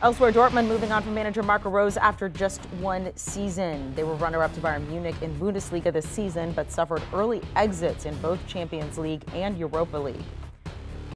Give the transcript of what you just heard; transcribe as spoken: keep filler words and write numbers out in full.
Elsewhere, Dortmund moving on from manager Marco Rose after just one season. They were runner-up to Bayern Munich in Bundesliga this season, but suffered early exits in both Champions League and Europa League.